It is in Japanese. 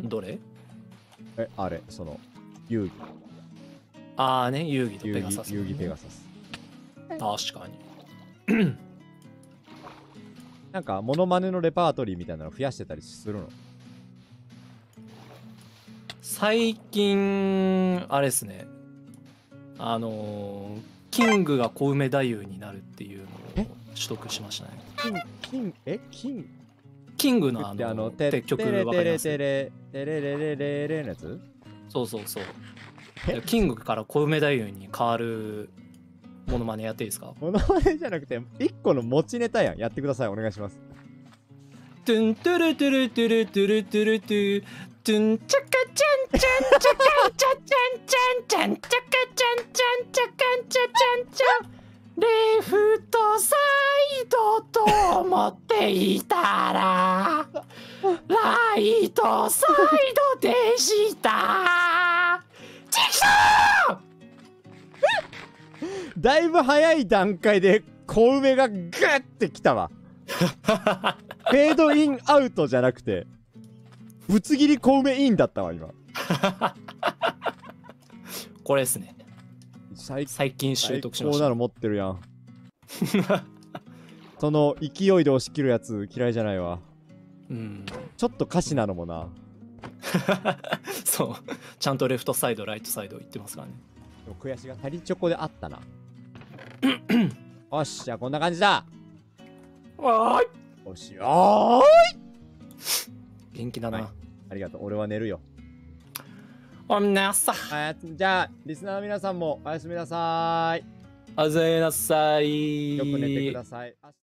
どれ？ あれ、その、遊戯。 ああね、遊戯と遊ペガサス、 戯、遊戯ペガサス。 確かに。 なんか、モノマネのレパートリーみたいなの増やしてたりするの？ 最近、あれですね。キングが小梅太夫になるっていうのを取得しましたね。キングのって曲わかります？ テレレレレのやつ？ そうそうそう。キングから小梅太夫に変わるモノマネやっていいですか？ モノマネじゃなくて、一個の持ちネタやん。やってください。お願いします。 トゥントゥルトゥルトゥルトゥルトゥルトゥトゥンチャカチャンチャンチャカンチャチャンチャンチャンチャカチャンチャンチャカンチャチャンチャンレフトサイドと思っていたらライトサイドでしたチクショーだいぶ早い段階で小梅がグッてきたわ。フェードインアウトじゃなくて、ぶつ切り小梅インだったわ、今。 これですね。 最近習得しました。 こうなの持ってるやん。その勢いで押し切るやつ嫌いじゃないわ。 うん。 ちょっと歌詞なのもな。 そう。ちゃんとレフトサイド、ライトサイド言ってますからね。 でも悔しがタリチョコであったな。よし、じゃあこんな感じだ。 わーい。 よし、おーい。 元気だな、 はい、ありがとう。俺は寝るよ。 おみなさ。 じゃあリスナーの皆さんもおやすみなさい。 おやすみなさい。 よく寝てください。